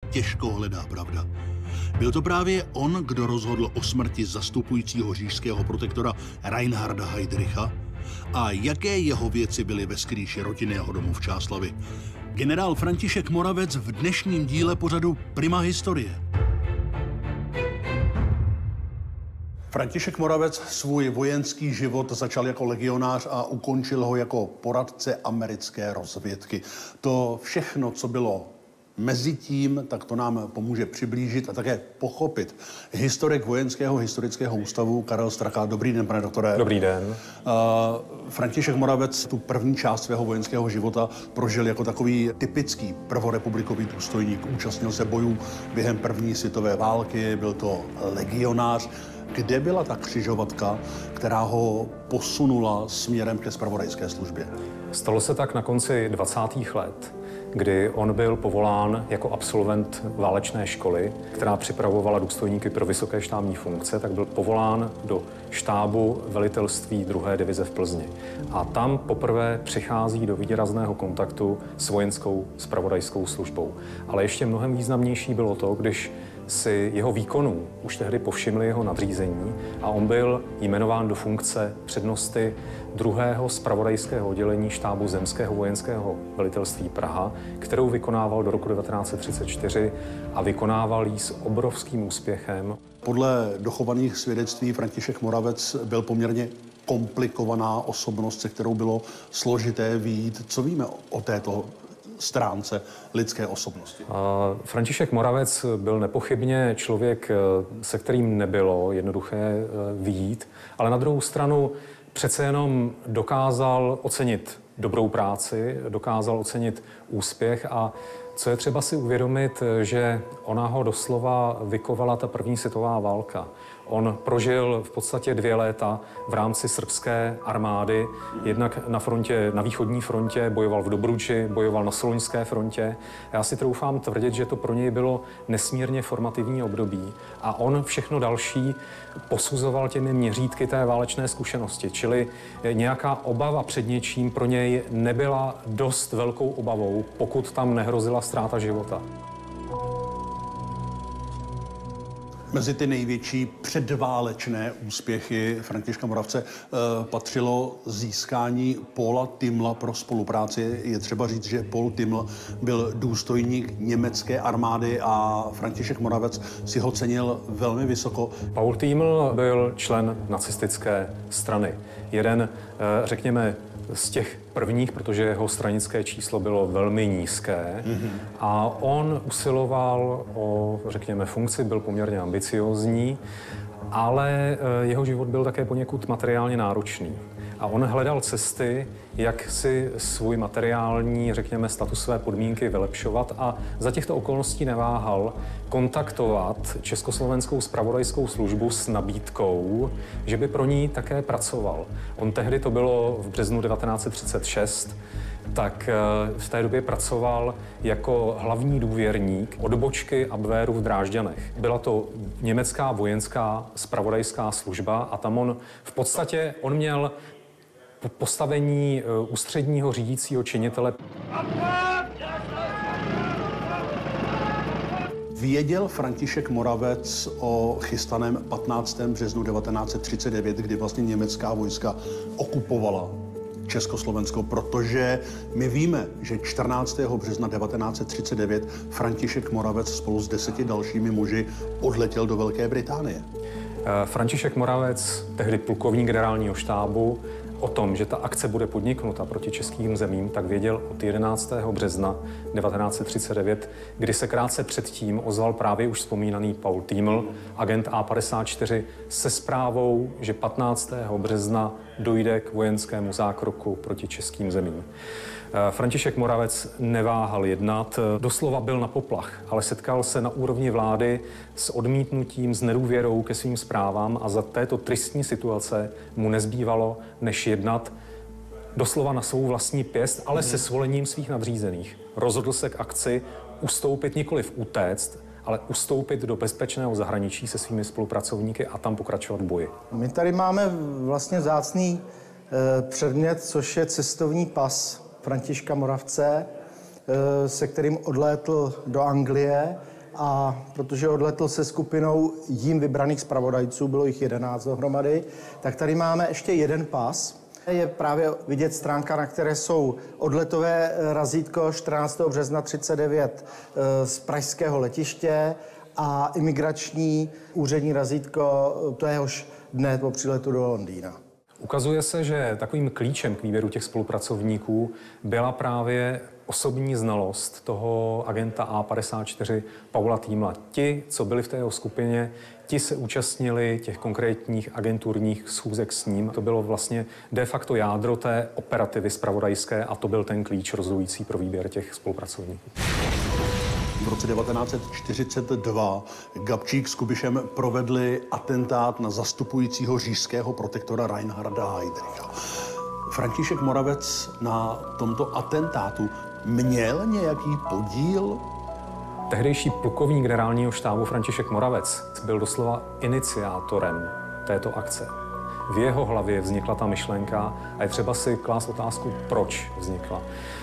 těžko hledá pravda. Byl to právě on, kdo rozhodl o smrti zastupujícího říšského protektora Reinharda Heydricha a jaké jeho věci byly ve skrýši rodinného domu v Čáslavi. Generál František Moravec v dnešním díle pořadu Prima historie. František Moravec svůj vojenský život začal jako legionář a ukončil ho jako poradce americké rozvědky. To všechno, co bylo mezi tím, tak to nám pomůže přiblížit a také pochopit historik Vojenského historického ústavu Karel Straka. Dobrý den, pane doktore. Dobrý den. František Moravec tu první část svého vojenského života prožil jako takový typický prvorepublikový důstojník. Účastnil se bojů během první světové války, byl to legionář. Kde byla ta křižovatka, která ho posunula směrem ke zpravodajské službě? Stalo se tak na konci 20. let, kdy on byl povolán jako absolvent válečné školy, která připravovala důstojníky pro vysoké štábní funkce, tak byl povolán do štábu velitelství 2. divize v Plzni. A tam poprvé přichází do výrazného kontaktu s vojenskou zpravodajskou službou. Ale ještě mnohem významnější bylo to, když si jeho výkonů už tehdy povšimli jeho nadřízení a on byl jmenován do funkce přednosty 2. zpravodajského oddělení štábu zemského vojenského velitelství Praha, kterou vykonával do roku 1934 a vykonával ji s obrovským úspěchem. Podle dochovaných svědectví František Moravec byl poměrně komplikovaná osobnost, se kterou bylo složité vyjít. Co víme o této stránce lidské osobnosti? František Moravec byl nepochybně člověk, se kterým nebylo jednoduché vyjít, ale na druhou stranu přece jenom dokázal ocenit dobrou práci, dokázal ocenit úspěch a co je třeba si uvědomit, že ona ho doslova vykovala ta první světová válka. On prožil v podstatě 2 léta v rámci srbské armády, jednak na frontě, na východní frontě, bojoval v Dobruči, bojoval na Soloňské frontě. Já si troufám tvrdit, že to pro něj bylo nesmírně formativní období a on všechno další posuzoval těmi měřítky té válečné zkušenosti, čili nějaká obava před něčím pro něj nebyla dost velkou obavou, pokud tam nehrozila ztráta života. Mezi ty největší předválečné úspěchy Františka Moravce patřilo získání Paula Timmla pro spolupráci. Je třeba říct, že Paul Timml byl důstojník německé armády a František Moravec si ho cenil velmi vysoko. Paul Timml byl člen nacistické strany. Jeden, řekněme, z těch prvních, protože jeho stranické číslo bylo velmi nízké a on usiloval o, řekněme, funkci, byl poměrně ambiciózní, ale jeho život byl také poněkud materiálně náročný. A on hledal cesty, jak si svůj materiální, řekněme, statusové podmínky vylepšovat a za těchto okolností neváhal kontaktovat Československou zpravodajskou službu s nabídkou, že by pro ní také pracoval. On tehdy, to bylo v březnu 1936, tak v té době pracoval jako hlavní důvěrník odbočky Abwehru v Drážďanech. Byla to německá vojenská zpravodajská služba a tam on v podstatě měl postavení ústředního řídícího činitele. Věděl František Moravec o chystaném 15. březnu 1939, kdy vlastně německá vojska okupovala Československo, protože my víme, že 14. března 1939 František Moravec spolu s 10 dalšími muži odletěl do Velké Británie. František Moravec, tehdy plukovník generálního štábu, o tom, že ta akce bude podniknuta proti českým zemím, tak věděl od 11. března 1939, kdy se krátce předtím ozval právě už vzpomínaný Paul Timml, agent A54, se zprávou, že 15. března dojde k vojenskému zákroku proti českým zemím. František Moravec neváhal jednat, doslova byl na poplach, ale setkal se na úrovni vlády s odmítnutím, s nedůvěrou ke svým zprávám a za této tristní situace mu nezbývalo, než jednat doslova na svou vlastní pěst, ale se svolením svých nadřízených. Rozhodl se k akci ustoupit, nikoliv utéct, ale ustoupit do bezpečného zahraničí se svými spolupracovníky a tam pokračovat v boji. My tady máme vlastně vzácný předmět, což je cestovní pas Františka Moravce, se kterým odlétl do Anglie a protože odletl se skupinou jím vybraných zpravodajců, bylo jich 11 dohromady, tak tady máme ještě jeden pas. Je právě vidět stránka, na které jsou odletové razítko 14. března 1939 z pražského letiště a imigrační úřední razítko téhož dne po příletu do Londýna. Ukazuje se, že takovým klíčem k výběru těch spolupracovníků byla právě osobní znalost toho agenta A54 Paula Týmla. Ti, co byli v té jeho skupině, ti se účastnili těch konkrétních agenturních schůzek s ním. To bylo vlastně de facto jádro té operativy zpravodajské a to byl ten klíč rozhodující pro výběr těch spolupracovníků. V roce 1942 Gabčík s Kubišem provedli atentát na zastupujícího říšského protektora Reinharda Heydricha. František Moravec na tomto atentátu měl nějaký podíl? Tehdejší plukovník generálního štábu František Moravec byl doslova iniciátorem této akce. V jeho hlavě vznikla ta myšlenka a je třeba si klást otázku, proč vznikla.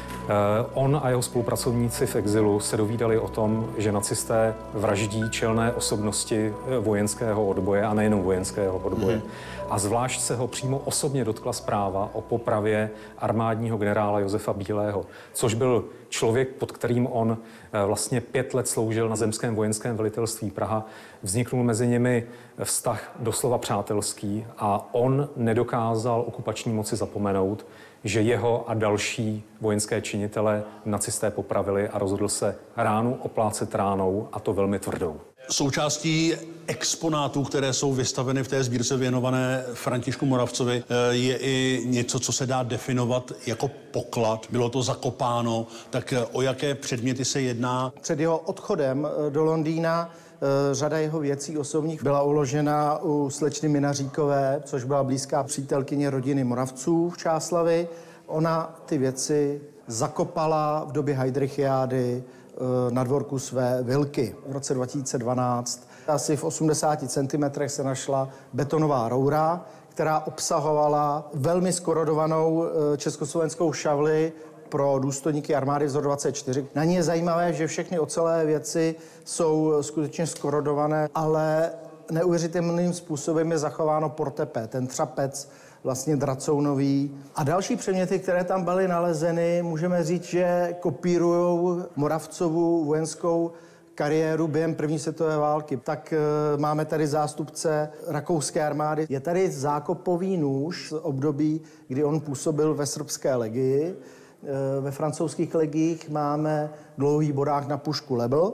On a jeho spolupracovníci v exilu se dovídali o tom, že nacisté vraždí čelné osobnosti vojenského odboje a nejenom vojenského odboje. A zvlášť se ho přímo osobně dotkla zpráva o popravě armádního generála Josefa Bílého, což byl člověk, pod kterým on vlastně 5 let sloužil na zemském vojenském velitelství Praha. Vzniknul mezi nimi vztah doslova přátelský a on nedokázal okupační moci zapomenout, že jeho a další vojenské činitele nacisté popravili a rozhodl se ránu oplácet ránou, a to velmi tvrdou. Součástí exponátů, které jsou vystaveny v té sbírce věnované Františku Moravcovi, je i něco, co se dá definovat jako poklad. Bylo to zakopáno, tak o jaké předměty se jedná? Před jeho odchodem do Londýna řada jeho věcí osobních byla uložena u slečny Minaříkové, což byla blízká přítelkyně rodiny Moravců v Čáslavi. Ona ty věci zakopala v době Heydrichiády na dvorku své vilky. V roce 2012 asi v 80 cm se našla betonová roura, která obsahovala velmi skorodovanou československou šavli pro důstojníky armády vzor 24. Na ní je zajímavé, že všechny ocelové věci jsou skutečně skorodované, ale neuvěřitelným způsobem je zachováno portepé, ten třapec vlastně dracounový. A další předměty, které tam byly nalezeny, můžeme říct, že kopírují Moravcovu vojenskou kariéru během první světové války. Tak máme tady zástupce rakouské armády. Je tady zákopový nůž z období, kdy on působil ve srbské legii. Ve francouzských legiích máme dlouhý bodák na pušku Lebel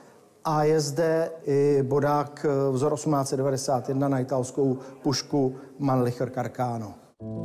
a je zde i bodák vzor 1891 na italskou pušku Mannlicher Carcano.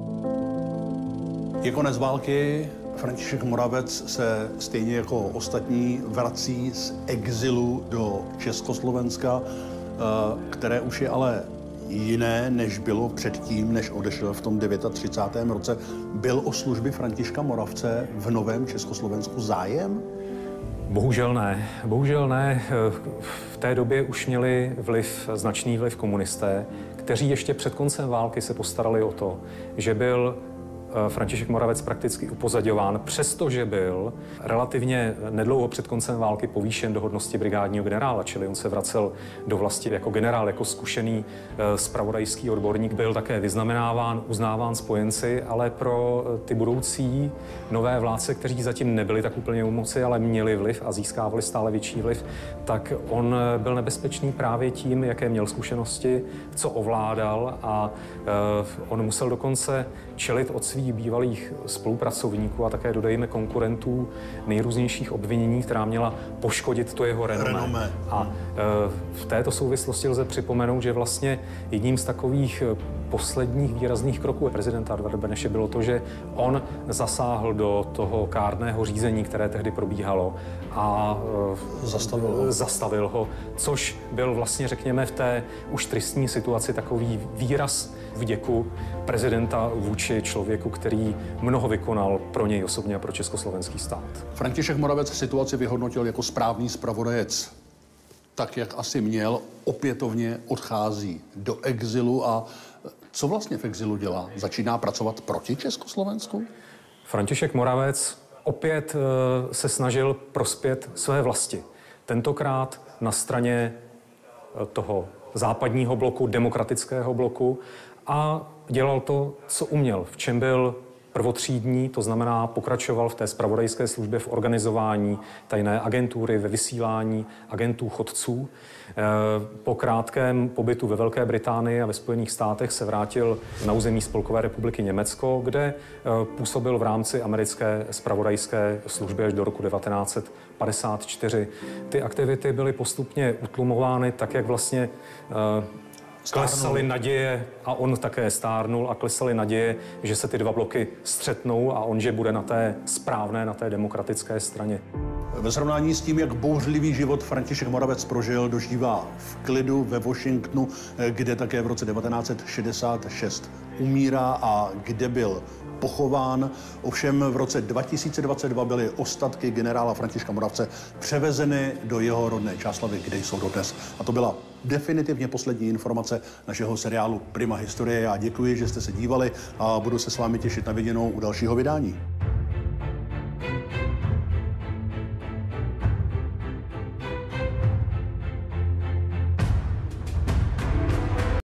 Je konec války, František Moravec se stejně jako ostatní vrací z exilu do Československa, které už je ale jiné, než bylo předtím, než odešel v tom 39. roce. Byl o služby Františka Moravce v novém Československu zájem? Bohužel ne. Bohužel ne. V té době už měli značný vliv komunisté, kteří ještě před koncem války se postarali o to, že byl František Moravec prakticky upozaďován, přestože byl relativně nedlouho před koncem války povýšen do hodnosti brigádního generála, čili on se vracel do vlasti jako generál, jako zkušený zpravodajský odborník, byl také vyznamenáván, uznáván spojenci, ale pro ty budoucí nové vládce, kteří zatím nebyli tak úplně u moci, ale měli vliv a získávali stále větší vliv, tak on byl nebezpečný právě tím, jaké měl zkušenosti, co ovládal a on musel dokonce čelit od svých bývalých spolupracovníků a také dodejme konkurentů nejrůznějších obvinění, která měla poškodit to jeho renomé. A v této souvislosti lze připomenout, že vlastně jedním z takových posledních výrazných kroků prezidenta Edvarda Beneše bylo to, že on zasáhl do toho kárného řízení, které tehdy probíhalo a zastavil ho, což byl vlastně, řekněme, v té už tristní situaci takový výraz vděku prezidenta vůči člověku, který mnoho vykonal pro něj osobně a pro československý stát. František Moravec situaci vyhodnotil jako správný zpravodajec. Tak, jak asi měl, opětovně odchází do exilu a co vlastně v exilu dělá? Začíná pracovat proti Československu? František Moravec opět se snažil prospět své vlasti. Tentokrát na straně toho západního bloku, demokratického bloku, a dělal to, co uměl, v čem byl prvotřídní, to znamená pokračoval v té zpravodajské službě v organizování tajné agentury, ve vysílání agentů chodců. Po krátkém pobytu ve Velké Británii a ve Spojených státech se vrátil na území Spolkové republiky Německo, kde působil v rámci americké zpravodajské služby až do roku 1954. Ty aktivity byly postupně utlumovány tak, jak vlastně klesaly naděje, a on také stárnul, a klesaly naděje, že se ty dva bloky střetnou a on, že bude na té správné, na té demokratické straně. Ve srovnání s tím, jak bouřlivý život František Moravec prožil, dožívá v klidu ve Washingtonu, kde také v roce 1966 umírá a kde byl pochován. Ovšem v roce 2022 byly ostatky generála Františka Moravce převezeny do jeho rodné Čáslavi, kde jsou dodnes. A to byla definitivně poslední informace našeho seriálu Prima Historie. Já děkuji, že jste se dívali a budu se s vámi těšit na viděnou u dalšího vydání.